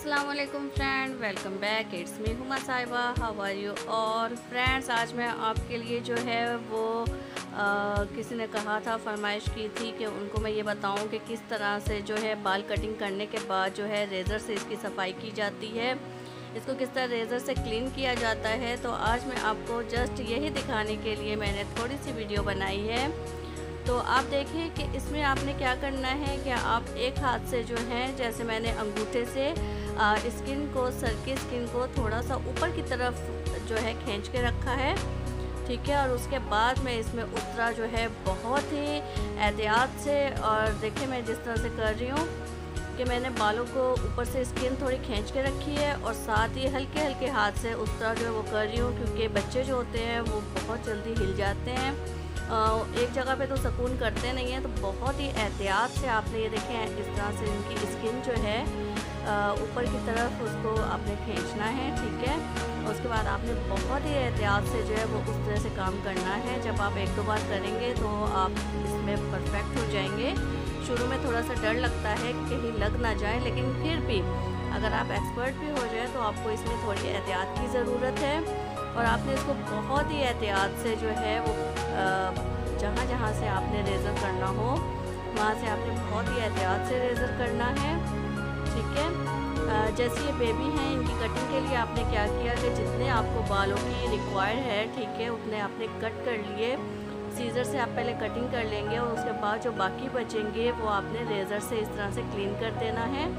अस्सलाम वालेकुम friend, welcome back. It's me Huma Sahiba, how are you all friends. आज मैं आपके लिए जो है वो किसी ने कहा था, फरमाइश की थी कि उनको मैं ये बताऊं कि किस तरह से जो है बाल कटिंग करने के बाद जो है रेज़र से इसकी सफाई की जाती है, इसको किस तरह रेज़र से क्लीन किया जाता है। तो आज मैं आपको जस्ट यही दिखाने के लिए मैंने थोड़ी सी वीडियो बनाई है। तो आप देखिए कि इसमें आपने क्या करना है कि आप एक हाथ से जो है, जैसे मैंने अंगूठे से स्किन को, सर की स्किन को थोड़ा सा ऊपर की तरफ जो है खींच के रखा है, ठीक है। और उसके बाद मैं इसमें उतरा जो है बहुत ही एहतियात से, और देखिए मैं जिस तरह से कर रही हूँ कि मैंने बालों को ऊपर से स्किन थोड़ी खींच के रखी है और साथ ही हल्के हल्के हाथ से उस तरह जो है वो कर रही हूँ, क्योंकि बच्चे जो होते हैं वो बहुत जल्दी हिल जाते हैं, एक जगह पे तो सुकून करते नहीं हैं। तो बहुत ही एहतियात से आपने ये देखें, इस तरह से इनकी स्किन जो है ऊपर की तरफ उसको आपने खींचना है, ठीक है। उसके बाद आपने बहुत ही एहतियात से जो है वो उस तरह से काम करना है। जब आप एक दो बार करेंगे तो आप इसमें परफेक्ट हो जाएंगे। शुरू में थोड़ा सा डर लगता है कि कहीं लग ना जाए, लेकिन फिर भी अगर आप एक्सपर्ट भी हो जाए तो आपको इसमें थोड़ी एहतियात की ज़रूरत है। और आपने इसको बहुत ही एहतियात से जो है वो जहाँ जहाँ से आपने रेज़र करना हो वहाँ से आपने बहुत ही एहतियात से रेज़र करना है, ठीक है। जैसे ये बेबी हैं, इनकी कटिंग के लिए आपने क्या किया कि जितने आपको बालों की रिक्वायर्ड है, ठीक है, उतने आपने कट कर लिए। सीज़र से आप पहले कटिंग कर लेंगे और उसके बाद जो बाकी बचेंगे वो आपने रेज़र से इस तरह से क्लीन कर देना है।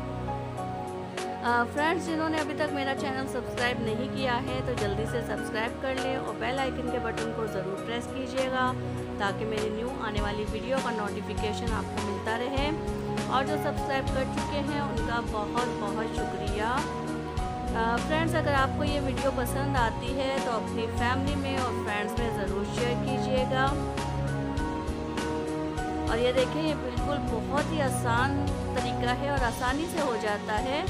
फ्रेंड्स, जिन्होंने अभी तक मेरा चैनल सब्सक्राइब नहीं किया है तो जल्दी से सब्सक्राइब कर लें और बेल आइकन के बटन को ज़रूर प्रेस कीजिएगा, ताकि मेरी न्यू आने वाली वीडियो का नोटिफिकेशन आपको मिलता रहे। और जो सब्सक्राइब कर चुके हैं उनका बहुत बहुत शुक्रिया। फ्रेंड्स, अगर आपको ये वीडियो पसंद आती है तो अपनी फैमिली में और फ्रेंड्स में ज़रूर शेयर कीजिएगा। और ये देखें, ये बिल्कुल बहुत ही आसान तरीका है और आसानी से हो जाता है।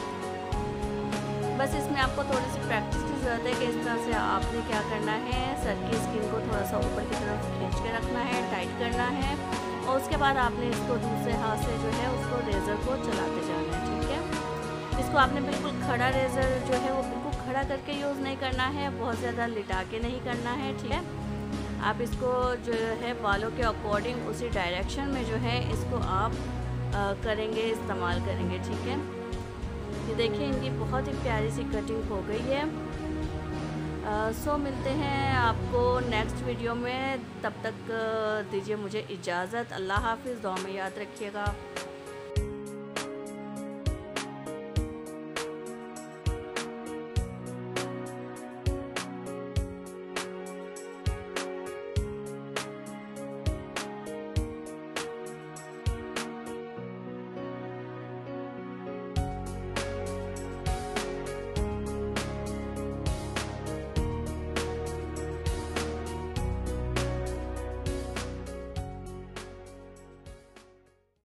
बस इसमें आपको थोड़ी सी प्रैक्टिस की ज़रूरत है कि इस तरह से आपने क्या करना है, सर की स्किन को थोड़ा सा ऊपर की तरफ खींच के रखना है, टाइट करना है, और उसके बाद आपने इसको दूसरे हाथ से जो है उसको रेज़र को चलाते जाना है, ठीक है। इसको आपने बिल्कुल खड़ा रेज़र जो है वो बिल्कुल खड़ा करके यूज़ नहीं करना है, बहुत ज़्यादा लिटा के नहीं करना है, ठीक है। आप इसको जो है बालों के अकॉर्डिंग उसी डायरेक्शन में जो है इसको आप करेंगे, इस्तेमाल करेंगे, ठीक है। ये देखिए, इनकी बहुत ही प्यारी सी कटिंग हो गई है। सो मिलते हैं आपको नेक्स्ट वीडियो में, तब तक दीजिए मुझे इजाज़त। अल्लाह हाफ़िज़, दुआ में याद रखिएगा।